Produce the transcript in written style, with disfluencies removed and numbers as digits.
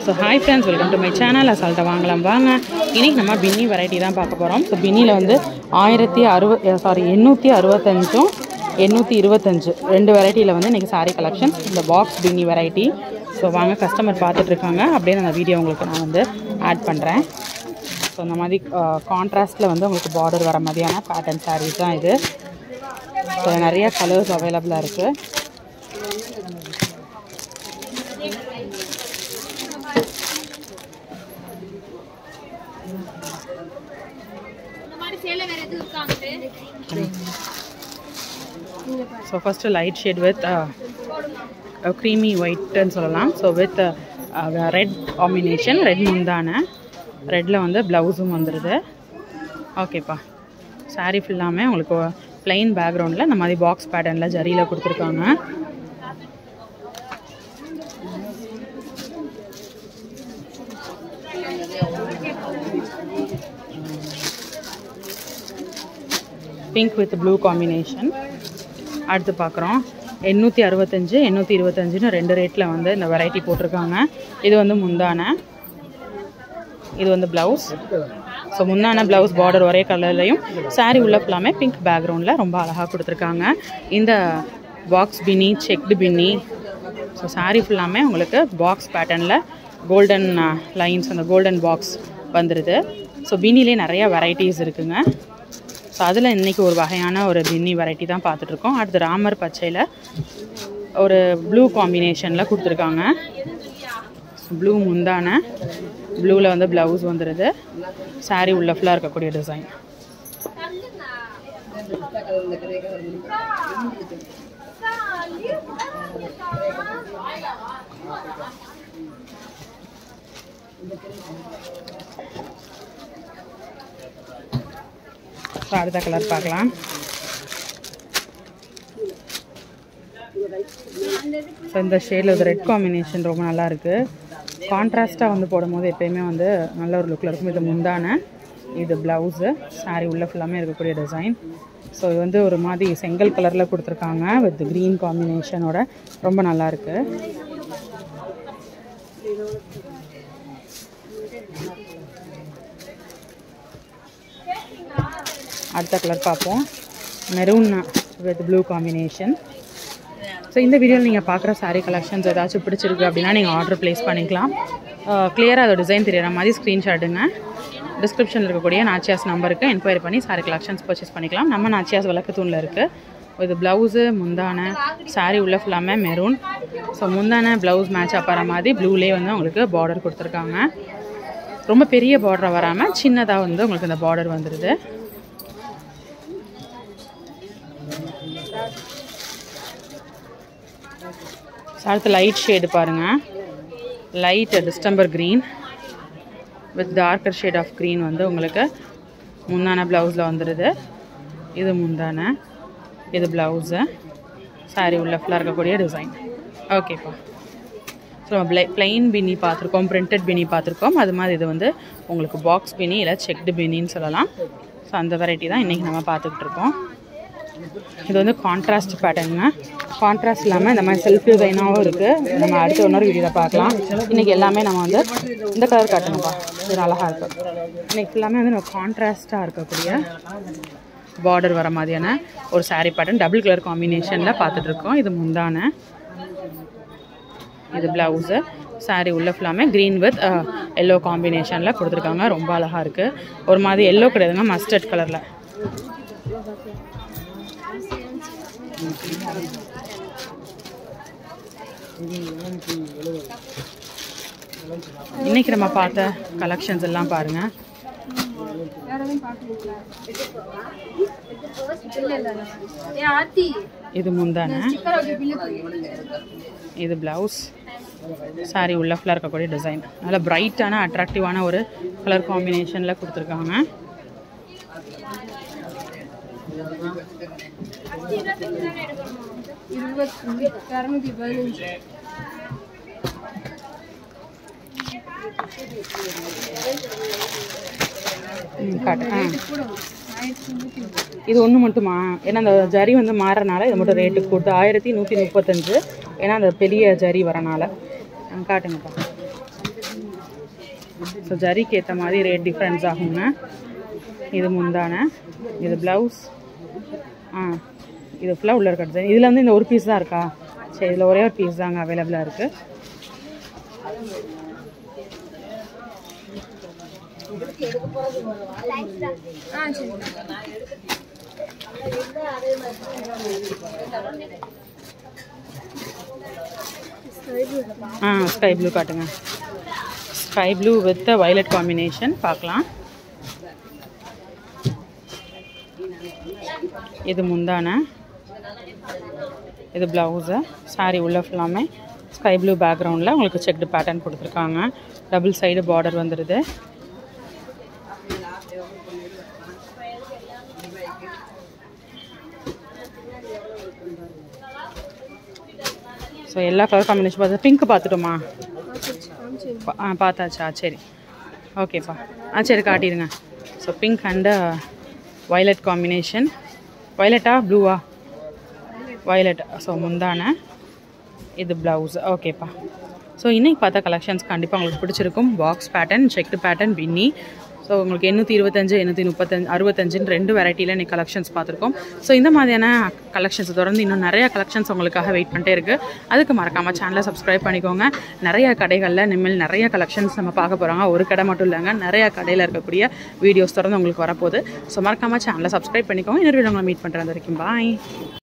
So hi friends, welcome to my channel. அசால்ட்டா வாங்கலாம் வாங்க. இன்னைக்கு நம்ம பின்னி வெரைட்டி தான் பார்க்க போறோம். ஸோ பின்னியில் வந்து 865 825 ரெண்டு வெரைட்டியில் வந்து இன்றைக்கி சாரீ கலெக்ஷன்ஸ். இந்த பாக்ஸ் பின்னி வெரைட்டி. ஸோ வாங்க, கஸ்டமர் பார்த்துட்டு இருக்காங்க. அப்படியே அந்த வீடியோ உங்களுக்கு நான் வந்து ஆட் பண்ணுறேன். ஸோ இந்த மாதிரி கான்ட்ராஸ்ட்டில் வந்து உங்களுக்கு பார்டர் வர மாதிரியான பேட்டர்ன் சாரீஸ் தான் இது. ஸோ நிறைய கலர்ஸ் அவைலபிளாக இருக்குது. So first light shade with a creamy white ன்னு சொல்லலாம். So with red combination, red முந்தான ரெட்டில் வந்து ப்ளவுஸும் வந்துடுது. ஓகேப்பா, சாரீ ஃபுல்லாமே உங்களுக்கு பிளெயின் பேக்ரவுண்டில் இந்த மாதிரி பாக்ஸ் பேட்டர்னில் ஜரியில் கொடுத்துருக்காங்க. Pink with blue combination. அடுத்து பார்க்குறோம் 865 825 ரெண்டு ரேட்டில் வந்து இந்த வெரைட்டி போட்டிருக்காங்க. இது வந்து முந்தான, இது வந்து ப்ளவுஸ். ஸோ முந்தான ப்ளவுஸ் பார்டர் ஒரே கலர்லையும், சாரீ உள்ள ஃபுல்லாமே பிங்க் பேக்ரவுண்டில் ரொம்ப அழகாக கொடுத்துருக்காங்க. இந்த பாக்ஸ் பின்னி, செக்டு பின்னி. ஸோ சாரீ ஃபுல்லாமே உங்களுக்கு பாக்ஸ் பேட்டர்னில் கோல்டன் லைன்ஸ், அந்த கோல்டன் பாக்ஸ் வந்துடுது. ஸோ பின்னிலே நிறையா வெரைட்டிஸ் இருக்குங்க. ஸோ அதில் இன்றைக்கி ஒரு வகையான ஒரு பின்னி வெரைட்டி தான் பார்த்துட்ருக்கோம். அடுத்து ராமர் பச்சையில் ஒரு ப்ளூ காம்பினேஷனில் கொடுத்துருக்காங்க. ப்ளூ முந்தான, ப்ளூவில் வந்து ப்ளவுஸ் வந்துடுது. சாரீ உள்ள ஃபுல்லாக இருக்கக்கூடிய டிசைன். ஸோ அடுத்த கலர் பார்க்கலாம். ஸோ இந்த ஷேடில் ஒரு ரெட் காம்பினேஷன் ரொம்ப நல்லா இருக்குது. கான்ட்ராஸ்ட்டாக வந்து போடும்போது எப்போயுமே வந்து நல்ல ஒரு லுக்கில் இருக்கும். இது முந்தான, இது ப்ளவுஸு, சாரீ உள்ள ஃபுல்லாமே இருக்கக்கூடிய டிசைன். ஸோ இது வந்து ஒரு மாதிரி செங்கல் கலரில் கொடுத்துருக்காங்க வித் க்ரீன் காம்பினேஷனோட. ரொம்ப நல்லாயிருக்கு. அடுத்த கலர் பார்ப்போம். Maroon with blue combination. So இந்த வீடியோவில் நீங்கள் பார்க்குற சாரீ கலெக்ஷன்ஸ் ஏதாச்சும் பிடிச்சிருக்கு அப்படின்னா நீங்கள் ஆர்டர் ப்ளேஸ் பண்ணிக்கலாம். கிளியராக அதோட டிசைன் தெரியிற மாதிரி ஸ்க்ரீன்ஷாட்டுங்க. டிஸ்கிரிப்ஷனில் இருக்கக்கூடிய நாச்சியாஸ் நம்பருக்கு என்கொயரி பண்ணி சாரீ கலெக்ஷன்ஸ் பர்ச்சேஸ் பண்ணிக்கலாம். நம்ம நாச்சியாஸ் விளக்கத்தூணில் இருக்குது. இது ப்ளவுஸு, முந்தான, சாரீ உள்ள ஃபுல்லாமே மெரூன். ஸோ முந்தான ப்ளவுஸ் மேட்ச் ஆகிற மாதிரி ப்ளூலேயே வந்து உங்களுக்கு பார்டர் கொடுத்துருக்காங்க. ரொம்ப பெரிய பார்டரை வராமல் சின்னதாக வந்து உங்களுக்கு இந்த பார்டர் வந்துடுது. அடுத்து லைட் ஷேடு பாருங்கள். Light distemper green with darker shade of green வந்து உங்களுக்கு முந்தான ப்ளவுஸில் வந்துடுது. இது முந்தான, இது ப்ளவுஸு, சாரீ உள்ள ஃபுல்லாக இருக்கக்கூடிய டிசைன். ஓகேப்பா. ஸோ பிளெயின் பின்னி பார்த்துருக்கோம், பிரிண்டட் பின்னி பார்த்துருக்கோம். அது மாதிரி இது வந்து உங்களுக்கு பாக்ஸ் பின்னி இல்லை செக்டு பின்னின்னு சொல்லலாம். ஸோ அந்த வெரைட்டி தான் இன்றைக்கி நம்ம பார்த்துக்கிட்டு இருக்கோம். இது வந்து கான்ட்ராஸ்ட் பேட்டர்னுங்க. கான்ட்ராஸ்ட் இல்லாமல் இந்த மாதிரி செல்ஃப் டிசைனாகவும் இருக்குது. நம்ம அடுத்த இன்னொரு வீடியோவில் பார்க்கலாம். இன்றைக்கி எல்லாமே நம்ம வந்து இந்த கலர் காட்டணும்ப்பா, இது அழகாக இருக்கும். இன்றைக்கி எல்லாமே வந்து நம்ம கான்ட்ராஸ்ட்டாக இருக்கக்கூடிய பார்டர் வர மாதிரியான ஒரு சாரீ பேட்டர்ன் டபுள் கலர் காம்பினேஷனில் பார்த்துட்ருக்கோம். இது முந்தான, இது ப்ளவுஸு, சாரீ உள்ள ஃபுல்லாமே க்ரீன் வித் எல்லோ காம்பினேஷனில் கொடுத்துருக்காங்க. ரொம்ப அழகாக இருக்குது. ஒரு மாதிரி எல்லோ கிடையாதுங்க, மஸ்டர்ட் கலரில். இன்னைக்கு நம்ம பார்த்த கலெக்ஷன்ஸ் எல்லாம் பாருங்க. இது முந்தான, இது பிளவுஸ், சாரி உள்ள ஃபுல்லாக இருக்கக்கூடிய டிசைன். நல்ல பிரைட்டான அட்ராக்டிவான ஒரு கலர் காம்பினேஷனில் கொடுத்துருக்காங்க. இது ஒன்று மட்டுமா? ஏன்னா அந்த ஜரி வந்து மாறனால இது மட்டும் ரேட்டு கொடுத்து 1135. ஏன்னா அந்த பெரிய ஜரி வரனால. காட்டுங்கப்பா. ஸோ ஜரிக்கு ஏற்ற மாதிரி ரேட் டிஃப்ரென்ஸ் ஆகுங்க. இது முந்தான, இது ப்ளவுஸ். இது ஃபுல்லாக உள்ள இருக்க டிசைன். இதில் வந்து இந்த ஒரு பீஸ் தான் இருக்கா? சரி, இதில் ஒரே ஒரு பீஸ் தாங்க அவைலபிளாக இருக்குது. ஸ்கை ப்ளூ காட்டுங்க. Sky blue with violet combination பார்க்கலாம். இது முந்தான, இது ப்ளவுஸு. சாரி உள்ள ஃபுல்லாமே ஸ்கை ப்ளூ பேக்ரவுண்டில் உங்களுக்கு செக்டு பேட்டர்ன் கொடுத்துருக்காங்க. டபுள் சைடு பார்டர் வந்துடுது. ஸோ எல்லா கலர் காம்பினேஷன் பார்த்து பிங்க் பார்த்துட்டோமா? பார்த்தாச்சா? சரி, ஓகேப்பா. சரி காட்டிடுங்க. So pink and violet combination. வயலட்டா ப்ளூவா? வயலட். ஸோ முந்தான, இது ப்ளவுஸ். ஓகேப்பா. ஸோ இன்றைக்கி பார்த்தா கலெக்ஷன்ஸ் கண்டிப்பாக உங்களுக்கு பிடிச்சிருக்கும். Box pattern, checked pattern, Binny. So உங்களுக்கு 825, 835, 65 2 வெரைட்டியில் இன்றைக்கி கலெக்ஷன்ஸ் பார்த்துருக்கோம். ஸோ இந்த மாதிரியான கலெக்ஷன்ஸை தொடர்ந்து இன்னும் நிறையா கலெக்ஷன்ஸ் உங்களுக்காக வெயிட் பண்ணிட்டே இருக்குது. அதுக்கு மறக்காமல் சேனலை சப்ஸ்கிரைப் பண்ணிக்கோங்க. நிறையா கடைகளில் இனிமேல் நிறைய கலெக்ஷன்ஸ் நம்ம பார்க்க போகிறாங்க. ஒரு கடை மட்டும் இல்லைங்க, நிறையா கடையில் இருக்கக்கூடிய வீடியோஸ் தொடர்ந்து உங்களுக்கு வரப்போகுது. ஸோ மறக்காமல் சேனலை சப்ஸ்கிரைப் பண்ணிக்கோங்க. இன்னொரு வீடியோ உங்களை மீட் பண்ணுறது வரைக்கும் பாய்.